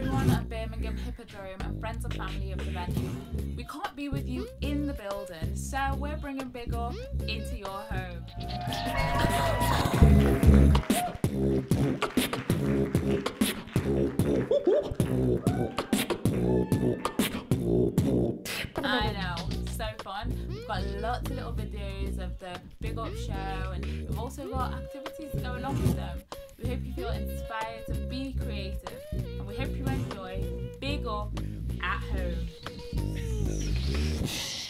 everyone at Birmingham Hippodrome and friends and family of the venue. We can't be with you in the building, so we're bringing Big Up into your home. I know, so fun. We've got lots of little videos of the Big Up show, and we've also got activities to go along with them. We hope you feel inspired to be creative, and we hope you enjoy Big Up at Home.